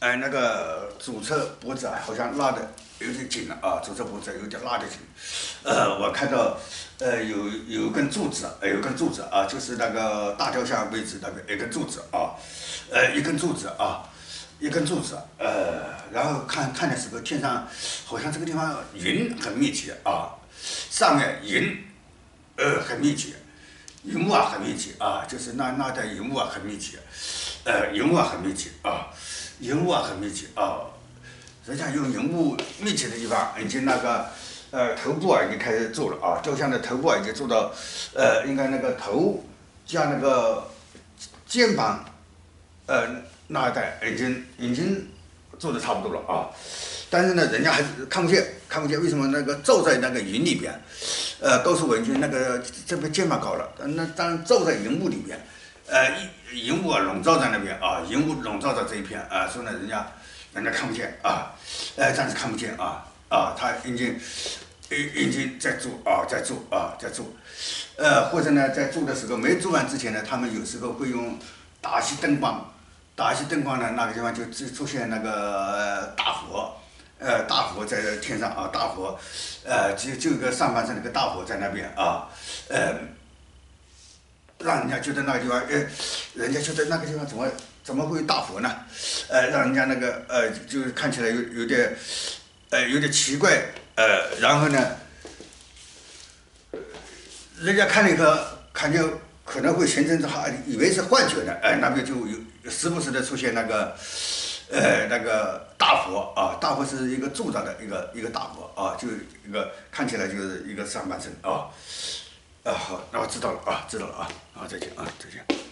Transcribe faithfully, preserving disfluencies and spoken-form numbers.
哎，那个左侧脖子啊，好像拉的有点紧了啊，左侧脖子有点拉的紧。呃，我看到呃有有一根柱子，呃有一根柱子啊，就是那个大雕像位置那边一根柱子啊，呃一根柱子啊，一根柱子，呃，然后看看的时候，天上好像这个地方云很密集啊，上面云呃很密集。云雾啊很密集啊，就是那那带云雾啊很密集，呃，云雾啊很密集啊，云雾啊很密集啊，人家用云雾密集的地方，已经那个呃头部啊已经开始做了啊，雕像的头部啊已经做到，呃，应该那个头加那个肩膀，呃那一带已经已经做的差不多了啊。但是呢，人家还是看不见，看不见。为什么？那个罩在那个云里边，呃，告诉我已经那个这边肩膀高了，那当然罩在云雾里边，呃，云雾啊笼罩在那边啊，云雾笼罩在这一片啊，所以呢，人家人家看不见啊，呃，暂时看不见啊啊，他已经已已经在做啊，在做啊，在做，呃，或者呢，在做的时候没做完之前呢，他们有时候会用打熄灯光，打熄灯光呢，那个地方就出现那个大火。呃，大火在天上啊，大火，呃，就就一个上半身那个大火在那边啊，呃，让人家觉得那个地方，呃，人家觉得那个地方怎么怎么会有大火呢？呃，让人家那个呃，就是看起来有有点，呃，有点奇怪，呃，然后呢，人家看了以后，感觉可能会形成这哈，以为是幻觉呢，哎、呃，那边就有时不时的出现那个。呃，那个大火啊，大火是一个铸造的一个一个大火啊，就一个看起来就是一个上半身啊，啊好，那我知道了啊，知道了啊，啊再见啊，再见。